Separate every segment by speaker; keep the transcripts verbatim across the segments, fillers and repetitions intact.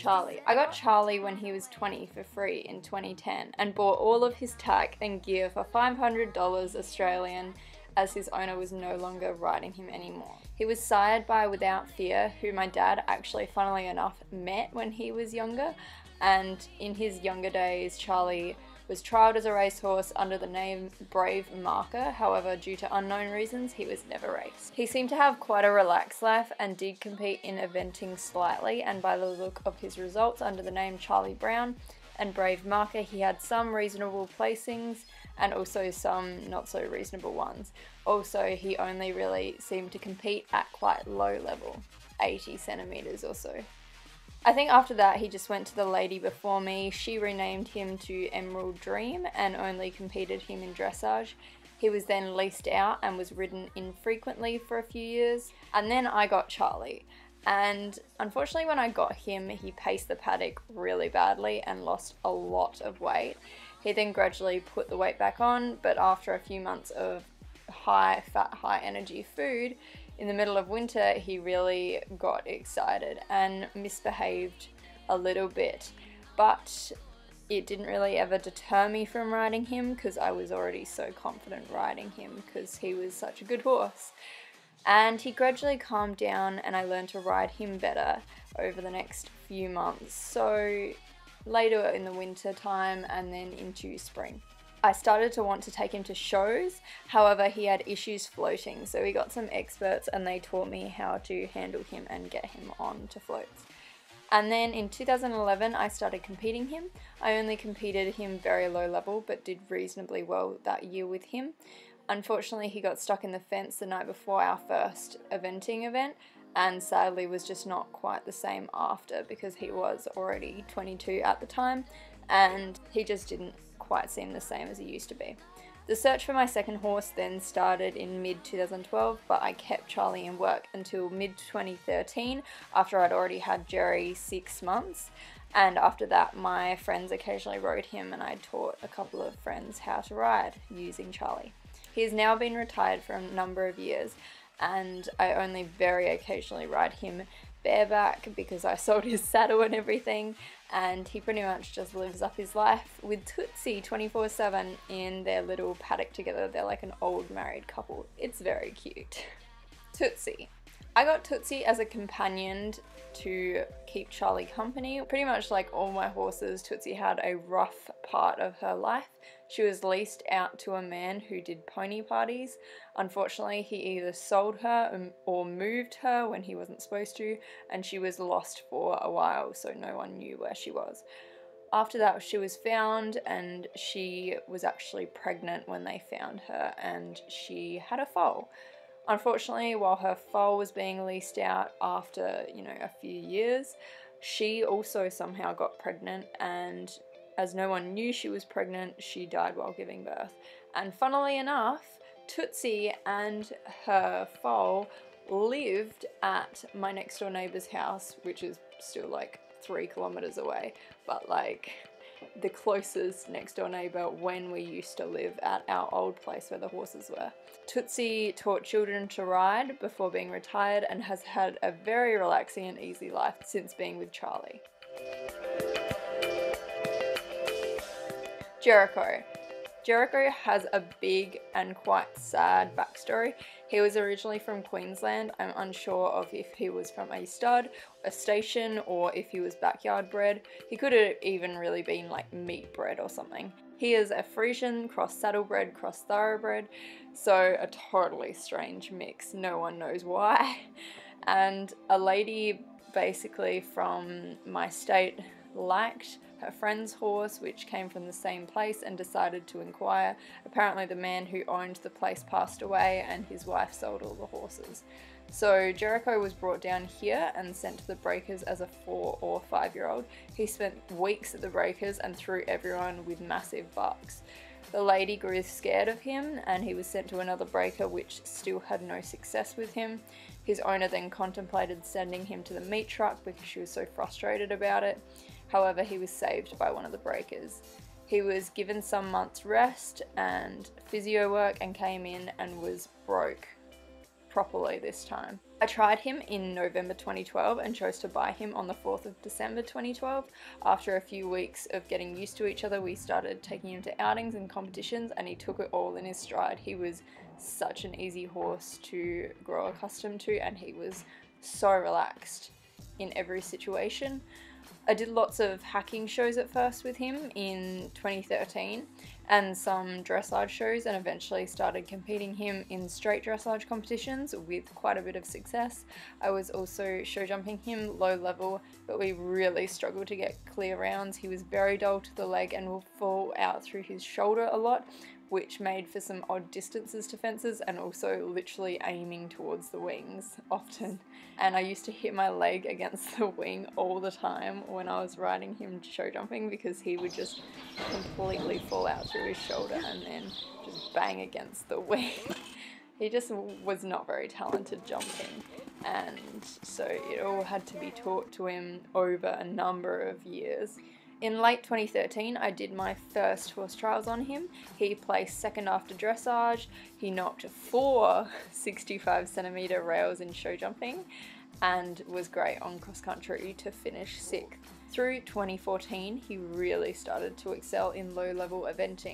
Speaker 1: Charlie. I got Charlie when he was twenty for free in twenty ten and bought all of his tack and gear for five hundred dollars Australian, as his owner was no longer riding him anymore. He was sired by Without Fear, who my dad actually, funnily enough, met when he was younger, and in his younger days Charlie was trialled as a racehorse under the name Brave Marker. However, due to unknown reasons, he was never raced. He seemed to have quite a relaxed life and did compete in eventing slightly, and by the look of his results under the name Charlie Brown and Brave Marker, he had some reasonable placings and also some not so reasonable ones. Also, he only really seemed to compete at quite low level, eighty centimeters or so. I think after that he just went to the lady before me. She renamed him to Emerald Dream and only competed him in dressage. He was then leased out and was ridden infrequently for a few years. And then I got Charlie. And unfortunately when I got him, he paced the paddock really badly and lost a lot of weight. He then gradually put the weight back on, but after a few months of high fat, high energy food, in the middle of winter, he really got excited and misbehaved a little bit, but it didn't really ever deter me from riding him because I was already so confident riding him because he was such a good horse. And he gradually calmed down and I learned to ride him better over the next few months. So later in the winter time and then into spring, I started to want to take him to shows. However, he had issues floating, so we got some experts and they taught me how to handle him and get him on to floats. And then in two thousand eleven I started competing him. I only competed him very low level but did reasonably well that year with him. Unfortunately, he got stuck in the fence the night before our first eventing event and sadly was just not quite the same after because he was already twenty-two at the time and he just didn't quite seem the same as he used to be. The search for my second horse then started in mid two thousand twelve, but I kept Charlie in work until mid twenty thirteen after I'd already had Jerry six months, and after that my friends occasionally rode him and I taught a couple of friends how to ride using Charlie. He has now been retired for a number of years and I only very occasionally ride him bareback because I sold his saddle and everything, and he pretty much just lives up his life with Tootsie twenty-four seven in their little paddock together. They're like an old married couple. It's very cute. Tootsie. I got Tootsie as a companion to keep Charlie company. Pretty much like all my horses, Tootsie had a rough part of her life. She was leased out to a man who did pony parties. Unfortunately, he either sold her or moved her when he wasn't supposed to, and she was lost for a while, so no one knew where she was. After that, she was found, and she was actually pregnant when they found her, and she had a foal. Unfortunately, while her foal was being leased out after, you know, a few years, she also somehow got pregnant, and as no one knew she was pregnant, she died while giving birth. And funnily enough, Tootsie and her foal lived at my next door neighbour's house, which is still like three kilometres away, but like the closest next door neighbour when we used to live at our old place where the horses were. Tootsie taught children to ride before being retired and has had a very relaxing and easy life since being with Charlie. Jericho. Jericho has a big and quite sad backstory. He was originally from Queensland. I'm unsure of if he was from a stud, a station, or if he was backyard bred. He could have even really been like meat bred or something. He is a Frisian cross saddlebred, cross thoroughbred, so a totally strange mix. No one knows why. And a lady basically from my state liked her friend's horse, which came from the same place, and decided to inquire. Apparently the man who owned the place passed away and his wife sold all the horses. So Jericho was brought down here and sent to the breakers as a four or five year old. He spent weeks at the breakers and threw everyone with massive bucks. The lady grew scared of him and he was sent to another breaker which still had no success with him. His owner then contemplated sending him to the meat truck because she was so frustrated about it. However, he was saved by one of the breakers. He was given some months rest and physio work and came in and was broke properly this time. I tried him in November twenty twelve and chose to buy him on the fourth of December twenty twelve. After a few weeks of getting used to each other, we started taking him to outings and competitions, and he took it all in his stride. He was such an easy horse to grow accustomed to, and he was so relaxed in every situation. I did lots of hacking shows at first with him in twenty thirteen and some dressage shows, and eventually started competing him in straight dressage competitions with quite a bit of success. I was also show jumping him low level, but we really struggled to get clear rounds. He was very dull to the leg and will fall out through his shoulder a lot, which made for some odd distances to fences, and also literally aiming towards the wings often. And I used to hit my leg against the wing all the time when I was riding him show jumping, because he would just completely fall out through his shoulder and then just bang against the wing. He just was not very talented jumping, and so it all had to be taught to him over a number of years. In late twenty thirteen, I did my first horse trials on him. He placed second after dressage. He knocked four sixty-five centimetre rails in show jumping and was great on cross country to finish sixth. Through twenty fourteen, he really started to excel in low level eventing.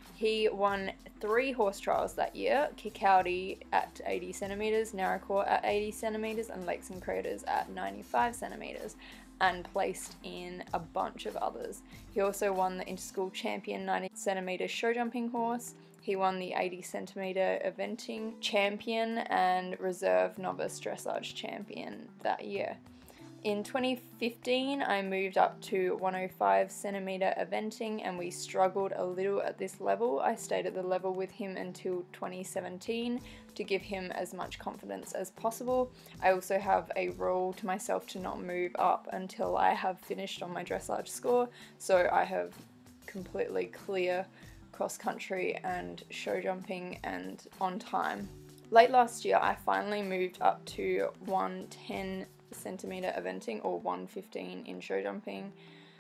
Speaker 1: He won three horse trials that year: Kirkcaldy at eighty centimetres, Naracoorte at eighty centimetres, and Lakes and Craters at ninety-five centimetres, and placed in a bunch of others. He also won the Interschool Champion ninety centimetre show jumping horse. He won the eighty centimetre eventing champion and reserve novice dressage champion that year. In twenty fifteen, I moved up to one oh five centimetre eventing, and we struggled a little at this level. I stayed at the level with him until twenty seventeen to give him as much confidence as possible. I also have a rule to myself to not move up until I have finished on my dressage score, so I have completely clear cross country and show jumping and on time. Late last year, I finally moved up to one ten centimetre eventing, or one fifteen in show jumping,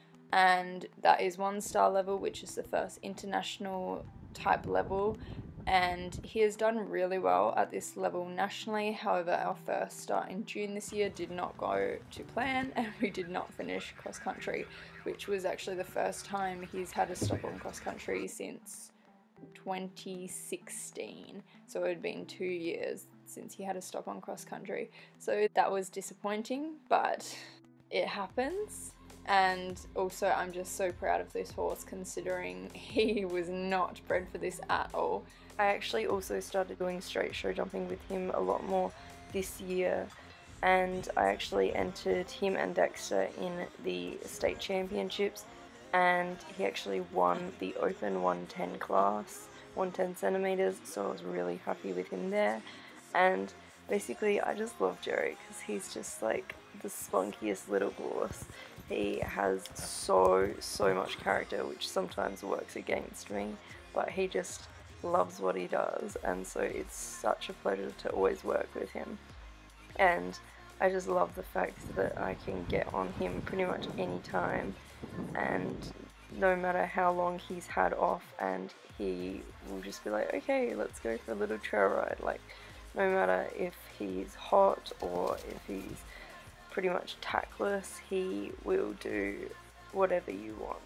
Speaker 1: and that is one star level, which is the first international type level, and he has done really well at this level nationally. However, our first start in June this year did not go to plan, and we did not finish cross country, which was actually the first time he's had a stop on cross country since twenty sixteen, so it had been two years since he had a stop on cross country. So that was disappointing, but it happens. And also, I'm just so proud of this horse, considering he was not bred for this at all. I actually also started doing straight show jumping with him a lot more this year, and I actually entered him and Dexter in the state championships, and he actually won the open one ten class, one ten centimeters, so I was really happy with him there. And basically, I just love Jerry because he's just like the spunkiest little horse. He has so, so much character, which sometimes works against me, but he just loves what he does, and so it's such a pleasure to always work with him. And I just love the fact that I can get on him pretty much any time, and no matter how long he's had off, and he will just be like, okay, let's go for a little trail ride. Like, no matter if he's hot or if he's pretty much tactless, he will do whatever you want.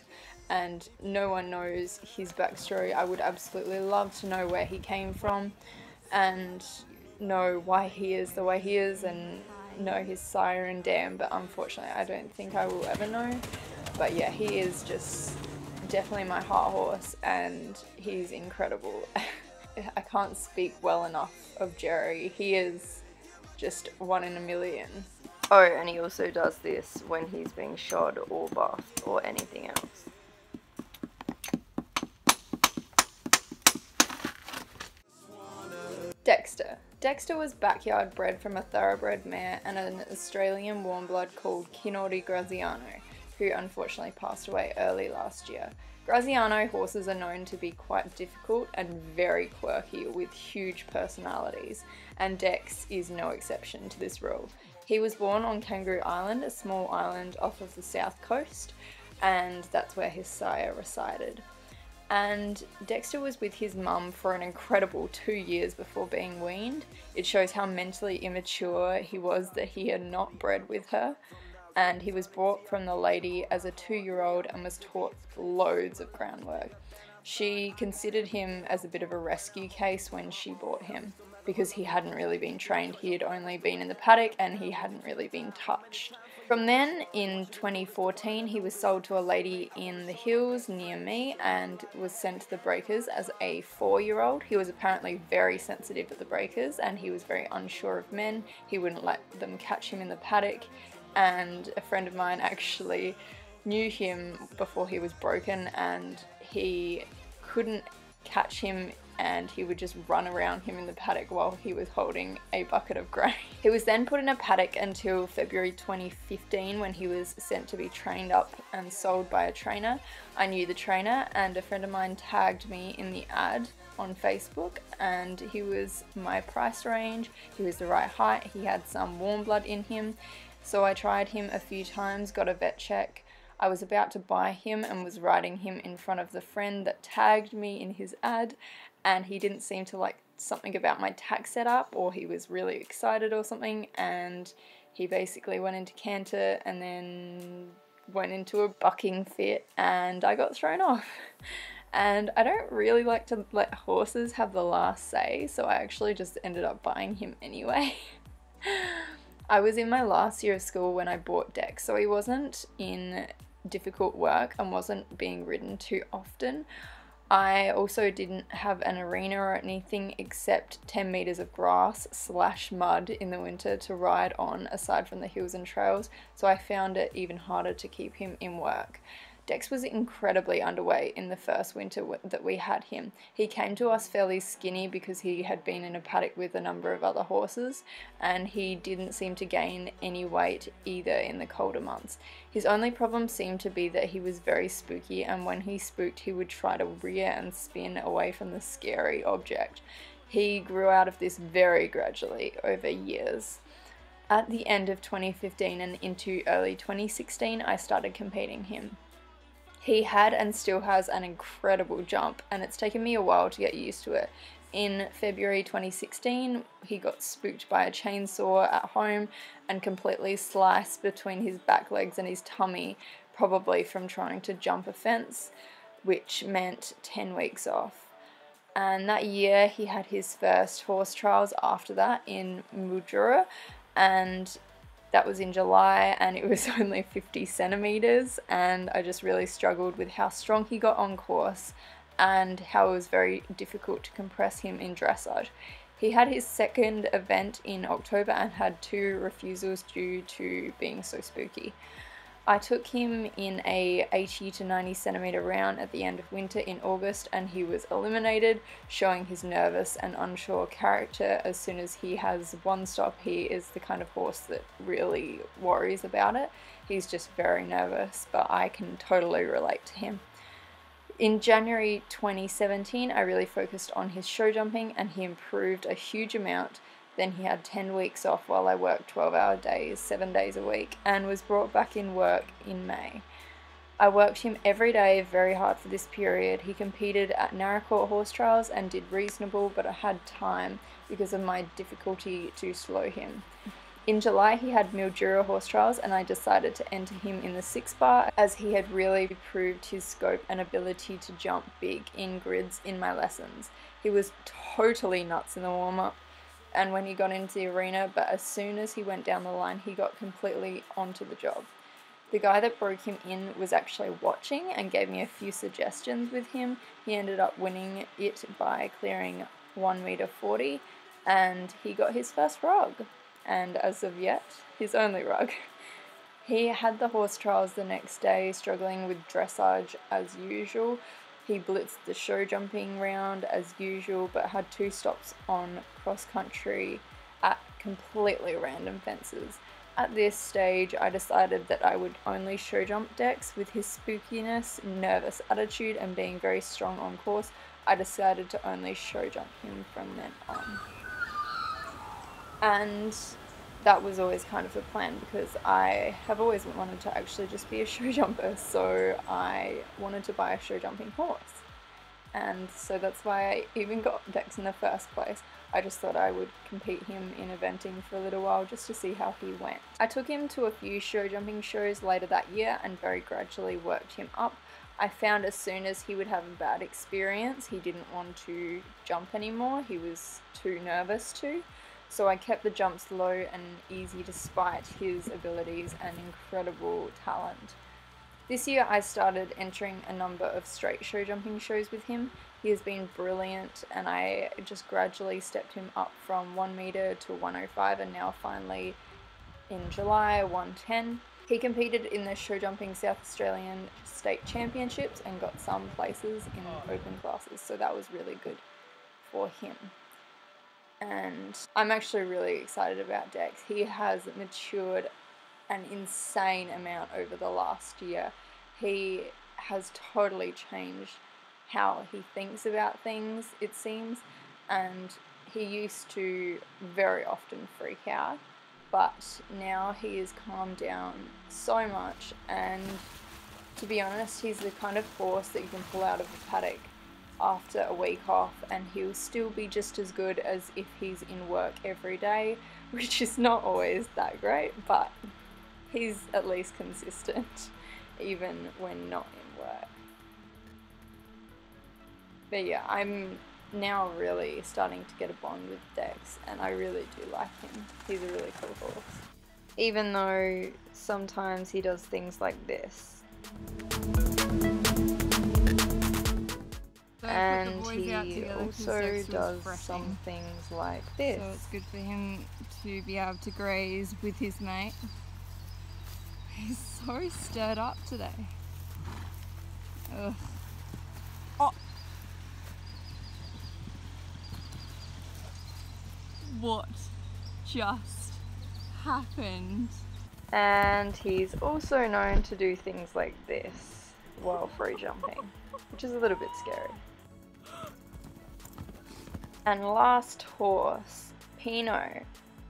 Speaker 1: And no one knows his backstory. I would absolutely love to know where he came from and know why he is the way he is, and know his sire and dam, but unfortunately I don't think I will ever know. But yeah, he is just definitely my heart horse, and he's incredible. I can't speak well enough of Jerry. He is just one in a million. Oh, and he also does this when he's being shod or bathed or anything else. Dexter. Dexter was backyard bred from a thoroughbred mare and an Australian warm blood called Kinori Graziano, who unfortunately passed away early last year. Graziano horses are known to be quite difficult and very quirky with huge personalities, and Dex is no exception to this rule. He was born on Kangaroo Island, a small island off of the south coast, and that's where his sire resided. And Dexter was with his mum for an incredible two years before being weaned. It shows how mentally immature he was that he had not bred with her. And he was brought from the lady as a two-year-old and was taught loads of groundwork. She considered him as a bit of a rescue case when she bought him, because he hadn't really been trained. He had only been in the paddock and he hadn't really been touched. From then, in twenty fourteen, he was sold to a lady in the hills near me and was sent to the breakers as a four-year-old. He was apparently very sensitive at the breakers and he was very unsure of men. He wouldn't let them catch him in the paddock, and a friend of mine actually knew him before he was broken, and he couldn't catch him and he would just run around him in the paddock while he was holding a bucket of grain. He was then put in a paddock until February twenty fifteen, when he was sent to be trained up and sold by a trainer. I knew the trainer, and a friend of mine tagged me in the ad on Facebook, and he was my price range, he was the right height, he had some warm blood in him. So I tried him a few times, got a vet check. I was about to buy him and was riding him in front of the friend that tagged me in his ad, and he didn't seem to like something about my tack setup, or he was really excited or something, and he basically went into canter and then went into a bucking fit and I got thrown off. And I don't really like to let horses have the last say, so I actually just ended up buying him anyway. I was in my last year of school when I bought Dex, so he wasn't in difficult work and wasn't being ridden too often. I also didn't have an arena or anything except ten meters of grass slash mud in the winter to ride on, aside from the hills and trails, so I found it even harder to keep him in work. Dex was incredibly underweight in the first winter that we had him. He came to us fairly skinny because he had been in a paddock with a number of other horses, and he didn't seem to gain any weight either in the colder months. His only problem seemed to be that he was very spooky, and when he spooked he would try to rear and spin away from the scary object. He grew out of this very gradually over years. At the end of twenty fifteen and into early twenty sixteen, I started competing him. He had and still has an incredible jump, and it's taken me a while to get used to it. In February twenty sixteen, he got spooked by a chainsaw at home and completely sliced between his back legs and his tummy, probably from trying to jump a fence, which meant ten weeks off. And that year he had his first horse trials after that in Mildura, and that was in July, and it was only fifty centimeters, and I just really struggled with how strong he got on course and how it was very difficult to compress him in dressage. He had his second event in October and had two refusals due to being so spooky. I took him in a eighty to ninety centimeter round at the end of winter in August, and he was eliminated, showing his nervous and unsure character. As soon as he has one stop, he is the kind of horse that really worries about it. He's just very nervous, but I can totally relate to him. In January twenty seventeen, I really focused on his show jumping, and he improved a huge amount. Then he had ten weeks off while I worked twelve hour days, seven days a week, and was brought back in work in May. I worked him every day very hard for this period. He competed at Naracoorte horse trials and did reasonable, but I had time because of my difficulty to slow him. In July he had Mildura horse trials, and I decided to enter him in the six bar as he had really proved his scope and ability to jump big in grids in my lessons. He was totally nuts in the warm-up and when he got into the arena, but as soon as he went down the line he got completely onto the job. The guy that broke him in was actually watching and gave me a few suggestions with him. He ended up winning it by clearing one meter forty, and he got his first rug, and as of yet, his only rug. He had the horse trials the next day, struggling with dressage as usual. He blitzed the show jumping round as usual, but had two stops on cross country at completely random fences. At this stage, I decided that I would only show jump Dex. With his spookiness, nervous attitude, and being very strong on course, I decided to only show jump him from then on. And that was always kind of the plan, because I have always wanted to actually just be a show jumper, so I wanted to buy a show jumping horse. and so that's why I even got Dex in the first place. I just thought I would compete him in eventing for a little while just to see how he went. I took him to a few show jumping shows later that year and very gradually worked him up. I found as soon as he would have a bad experience, he didn't want to jump anymore. He was too nervous to. So I kept the jumps low and easy despite his abilities and incredible talent. This year I started entering a number of straight show jumping shows with him. He has been brilliant, and I just gradually stepped him up from one meter to one oh five, and now finally in July one ten. He competed in the show jumping South Australian State Championships and got some places in open classes, so that was really good for him. And I'm actually really excited about Dex. He has matured an insane amount over the last year. He has totally changed how he thinks about things, it seems, and he used to very often freak out, but now he has calmed down so much, and to be honest, he's the kind of horse that you can pull out of a paddock after a week off and he'll still be just as good as if he's in work every day, which is not always that great, but he's at least consistent even when not in work. But yeah, I'm now really starting to get a bond with Dex, and I really do like him. He's a really cool horse. Even though sometimes he does things like this.
Speaker 2: So
Speaker 1: and he also does some things like this.
Speaker 2: So it's good for him to be able to graze with his mate. He's so stirred up today. Ugh. Oh. What just happened?
Speaker 1: And he's also known to do things like this while free jumping, which is a little bit scary. And last horse, Pino,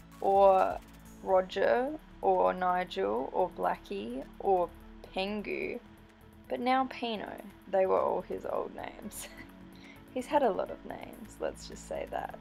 Speaker 1: or Roger, or Nigel, or Blackie, or Pengu, but now Pino. They were all his old names. He's had a lot of names, let's just say that.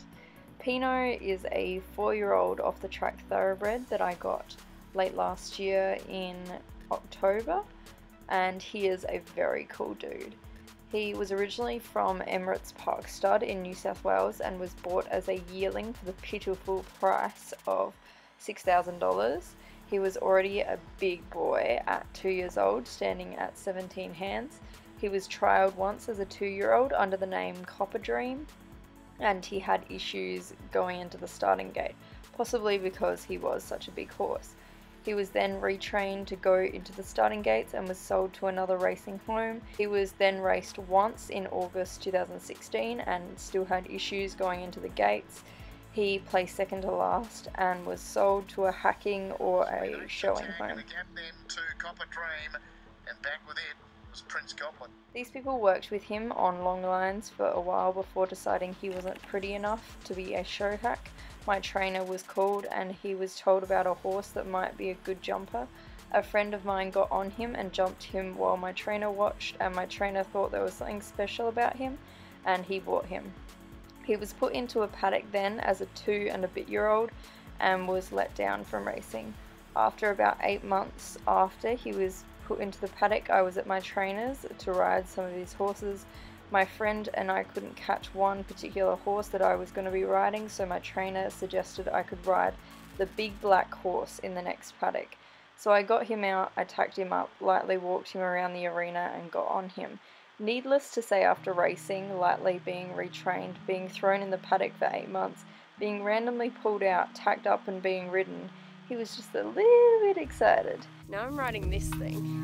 Speaker 1: Pino is a four-year-old off-the-track thoroughbred that I got late last year in October, and he is a very cool dude. He was originally from Emirates Park Stud in New South Wales and was bought as a yearling for the pitiful price of six thousand dollars. He was already a big boy at two years old, standing at seventeen hands. He was trialled once as a two-year-old under the name Copper Dream, and he had issues going into the starting gate, possibly because he was such a big horse. He was then retrained to go into the starting gates and was sold to another racing home. He was then raced once in August two thousand sixteen and still had issues going into the gates. He placed second to last and was sold to a hacking or a showing home.
Speaker 3: Again, then to Copper Dream, and back with it was Prince Goblin.
Speaker 1: These people worked with him on long lines for a while before deciding he wasn't pretty enough to be a show hack. My trainer was called and he was told about a horse that might be a good jumper. A friend of mine got on him and jumped him while my trainer watched, and my trainer thought there was something special about him and he bought him. He was put into a paddock then as a two and a bit year old and was let down from racing. After about eight months after he was put into the paddock, I was at my trainer's to ride some of these horses. My friend and I couldn't catch one particular horse that I was going to be riding, so my trainer suggested I could ride the big black horse in the next paddock. So I got him out, I tacked him up, lightly walked him around the arena and got on him. Needless to say, after racing, lightly being retrained, being thrown in the paddock for eight months, being randomly pulled out, tacked up and being ridden, he was just a little bit excited.
Speaker 4: Now I'm riding this thing.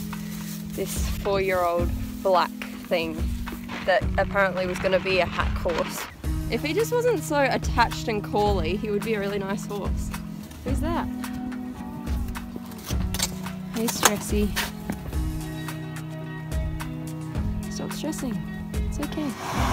Speaker 4: This four-year-old black thing that apparently was going to be a hack horse. If he just wasn't so attached and cawly, he would be a really nice horse. Who's that? Hey, Stressy. Stop stressing. It's okay.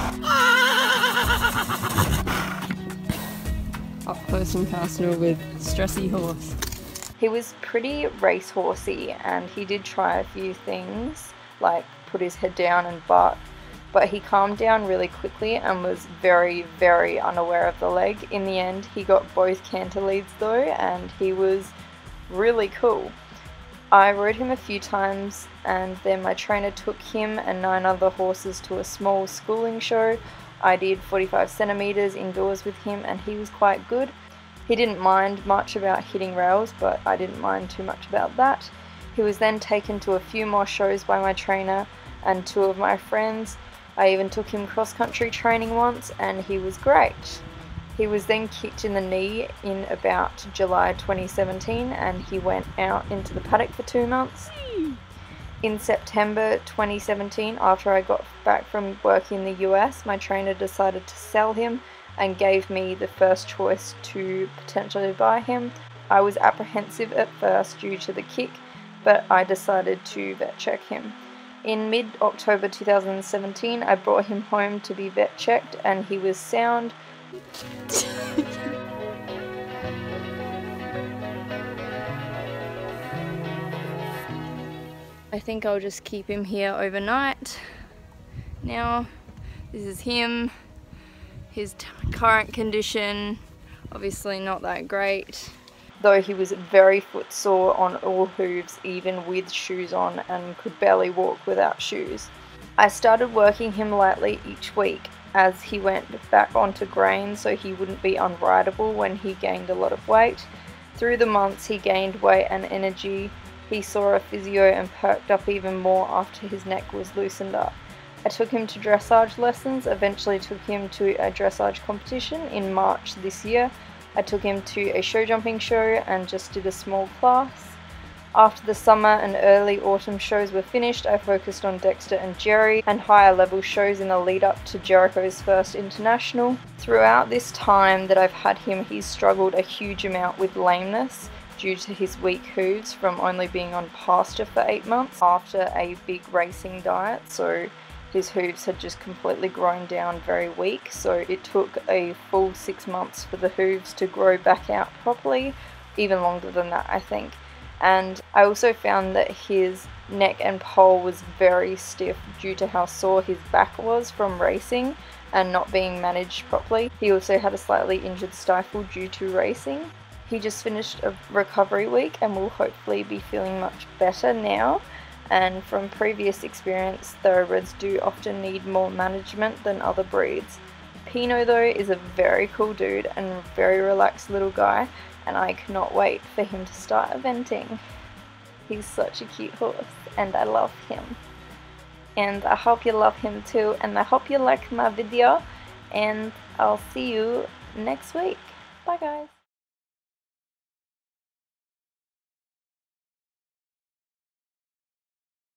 Speaker 4: Up close and personal with Stressy horse.
Speaker 1: He was pretty racehorsey and he did try a few things, like put his head down and bark but he calmed down really quickly and was very, very unaware of the leg. In the end, he got both canter leads though, and he was really cool. I rode him a few times, and then my trainer took him and nine other horses to a small schooling show. I did forty-five centimeters indoors with him, and he was quite good. He didn't mind much about hitting rails, but I didn't mind too much about that. He was then taken to a few more shows by my trainer and two of my friends. I even took him cross-country training once, and he was great. He was then kicked in the knee in about July twenty seventeen, and he went out into the paddock for two months. In September twenty seventeen, after I got back from working in the U S, my trainer decided to sell him and gave me the first choice to potentially buy him. I was apprehensive at first due to the kick, but I decided to vet check him. In mid-October two thousand seventeen, I brought him home to be vet checked, and he was sound. I think I'll just keep him here overnight. Now, this is him, his current condition, obviously not that great. Though he was very footsore on all hooves, even with shoes on, and could barely walk without shoes. I started working him lightly each week as he went back onto grain, so he wouldn't be unrideable when he gained a lot of weight. Through the months he gained weight and energy. He saw a physio and perked up even more after his neck was loosened up. I took him to dressage lessons, eventually took him to a dressage competition in March this year. I took him to a show jumping show and just did a small class. After the summer and early autumn shows were finished, I focused on Dexter and Jerry and higher level shows in the lead up to Jericho's first international. Throughout this time that I've had him, he's struggled a huge amount with lameness due to his weak hooves from only being on pasture for eight months after a big racing diet, so his hooves had just completely grown down very weak, so it took a full six months for the hooves to grow back out properly, even longer than that I think. And I also found that his neck and poll was very stiff due to how sore his back was from racing and not being managed properly. He also had a slightly injured stifle due to racing. He just finished a recovery week and will hopefully be feeling much better now. And from previous experience, thoroughbreds do often need more management than other breeds. Pino though is a very cool dude and a very relaxed little guy, and I cannot wait for him to start eventing. He's such a cute horse and I love him. And I hope you love him too, and I hope you like my video, and I'll see you next week. Bye guys.